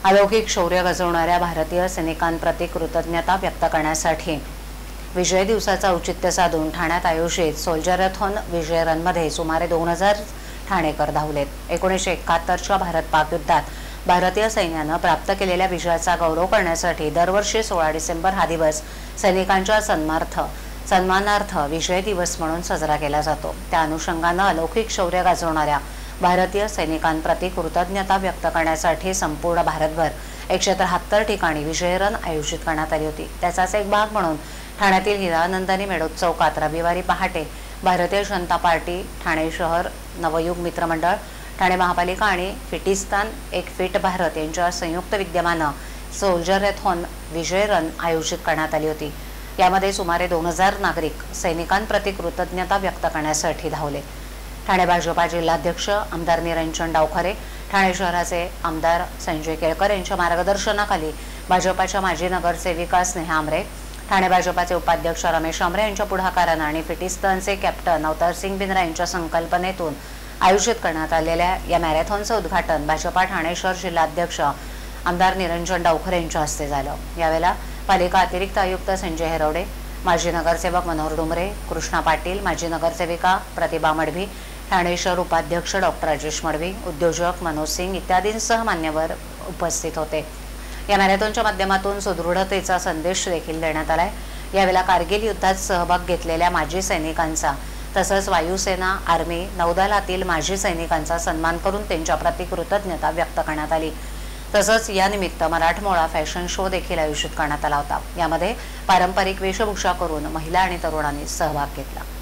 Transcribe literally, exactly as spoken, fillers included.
अलौकिक शौर्य गाजवणाऱ्या भारतीय सैनिकांप्रती कृतज्ञता व्यक्त करण्यासाठी विजय दिवसाचा औचित्य साधून ठाण्यात आयोजित सोल्जरथॉन विजय रनमध्ये सुमारे दोन हजार ठाणेकर धावलेत। एकोणीसशे एकाहत्तरच्या भारत पाक युद्धात भारतीय सैन्यानं प्राप्त केलेल्या विजयाचा गौरव करण्यासाठी दरवर्षी सोळा डिसेंबर हा दिवस सैनिकांच्या सन्मानार्थ सन्मानार्थ विजय दिवस म्हणून साजरा केला जातो। त्या अनुषंगानं अलौकिक शौर्य गाजवणाऱ्या भारतीय सैनिकांप्रती कृतज्ञता व्यक्त करण्यासाठी संपूर्ण भारतभर एकशे त्र्याहत्तर ठिकाणी विजय रन आयोजित करण्यात आली होती। त्याचाच एक भाग म्हणून ठाण्यातील हिरानंदानी मेडोत चौकात रविवारी पहाटे भारतीय जनता पार्टी, ठाणे शहर नवयुग मित्र मंडळ, ठाणे महापालिका आणि फिटिस्तान एक फिट भारत यांच्या संयुक्त विद्यमानं सोल्जरथॉन विजय रन आयोजित करण्यात आली होती। यामध्ये सुमारे दोन हजार नागरिक सैनिकांप्रती कृतज्ञता व्यक्त करण्यासाठी धावले। ठाणे भाजपा जिल्हाध्यक्ष आमदार निरंजन डावखरे, ठाणे शहराचे आमदार संजय केळकर यांच्या मार्गदर्शनाखाली भाजपाच्या माजी नगरसेविका स्नेहा आमरे, ठाणे भाजपाचे उपाध्यक्ष रमेश आमरे यांच्या पुढाकारानं आणि फिटिस्तानचे कॅप्टन अवतारसिंग बिंद्रा यांच्या संकल्पनेतून आयोजित करण्यात आलेल्या या मॅरेथॉनचं उद्घाटन भाजपा ठाणे शहर जिल्हाध्यक्ष आमदार निरंजन डावखरे यांच्या हस्ते झालं। यावेळेला पालिका अतिरिक्त आयुक्त संजय हेरवडे, माजी नगरसेवक मनोहर डुमरे, कृष्णा पाटील, माजी नगरसेविका प्रतिभा मडवी, ठाणे शहर उपाध्यक्ष डॉक्टर राजेश मडवी, उद्योजक मनोज सिंग इत्यादींसह मान्यवर उपस्थित होते। या मॅरेथॉनच्या माध्यमातून सुदृढतेचा संदेश देखील देण्यात आलाय। यावेळेला कारगिल युद्धात सहभाग घेतलेल्या माजी सैनिकांचा तसंच वायुसेना, आर्मी, नौदलातील माजी सैनिकांचा सन्मान करून त्यांच्याप्रती कृतज्ञता व्यक्त करण्यात आली। तसंच यानिमित्त मराठमोळा फॅशन शो देखील आयोजित करण्यात आला होता। यामध्ये पारंपरिक वेशभूषा करून महिला आणि तरुणांनी सहभाग घेतला।